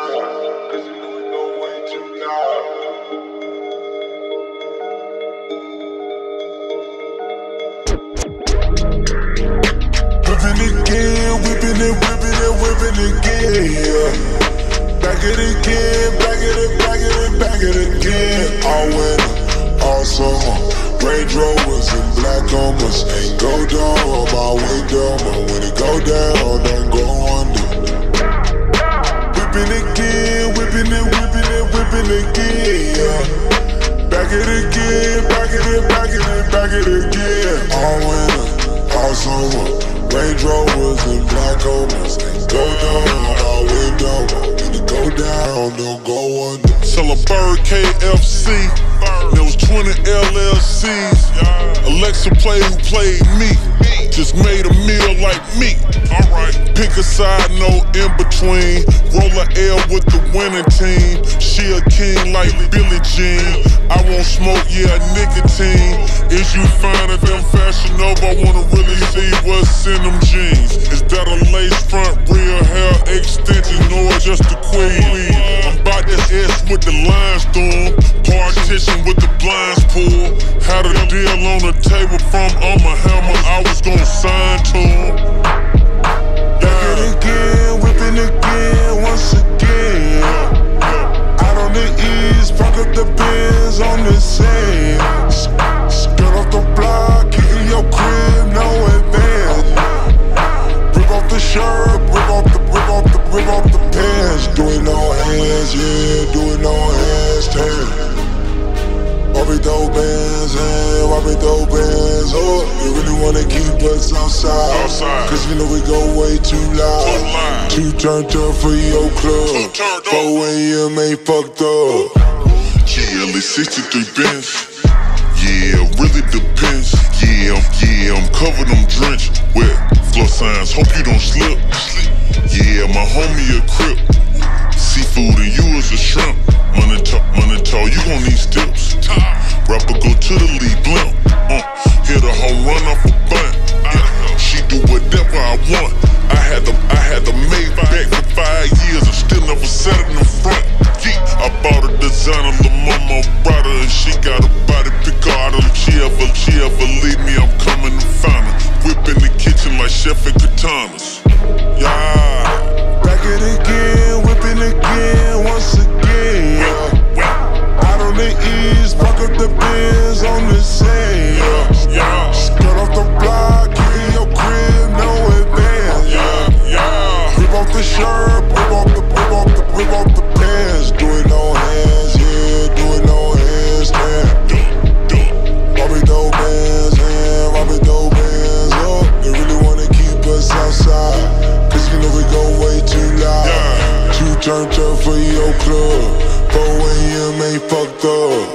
'cause you know we go way too loud. Whipping it again, whipping it again, yeah. Back it again, back it again. All winter, all summer, Range Rovers and black Hummers. Ain't go down, my way down, but when it go down, don't go under. Whipping again, whipping it again, yeah. Back it again, back it again. All winter, all summer, Range Rovers and black Hummers. Ain't go down, my way down, but when it go down, don't go under. Sell a bird KFC. There was 20 LLCs. Alexa played who played me. Just made a meal like me. Alright. Pick a side, no in between. Roll a L with the winning team. She a king like Billie Jean. I won't smoke, yeah, nicotine. Is you finer than Fashion Nova? I wanna really see what's in them jeans. Is that a lace front, real hair extension, or just a queen? I'm about to S with the lines through 'em. Partition with the blinds pulled. Had a deal on the table from Armor Hammer, I was gon' sign to 'em. Back it again, whipping again, once again. Out on the east, park up the Benz on the sand. Skirt off the block, get in your crib, no advance. Rip off the shirt, rip off the pants. Do it no hands, yeah, do it no handstand. Why we throw bands in, why we throw bands up? You really wanna keep us outside, 'cause you know we go way too loud. Too turned up for your club, 4 AM ain't fucked up. GLE 63 Benz. Yeah, really depends. Yeah, I'm covered, I'm drenched. Wet floor signs, hope you don't slip. Yeah, my homie a crip. Seafood and you is a shrimp. Money tall, you gon' need steps. Rapper go to the lead blimp. Hit a home run off a bunt. She do whatever I want. I had the Maybach for 5 years and still never sat in the front. I bought a designer, La Mama Rider, and she got a body Picardo. She ever leave me, I'm coming to find her. Whip in the kitchen like Chef and Katanas. Yeah. Back it again, whipping again, once again. Out on the east, park up the Benz on the sand. Skirt off the block, get in your crib, no advance. Rip off the shirt, rip off the pants. Do it no hands, yeah, do it no handstand. Why we throw bands in, why we throw bands up? They really wanna keep us outside, 'cause you know we go way too loud. Too turned up for your club, 4 AM ain't fucked up.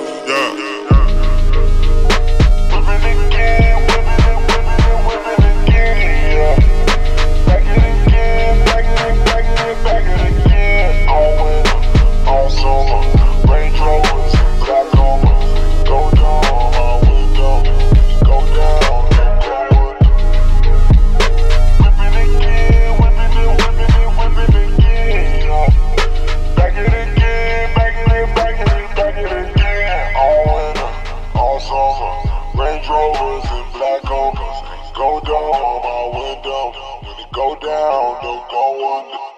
Range Rovers and black Hummers. Go down on my window. When it go down, don't go under.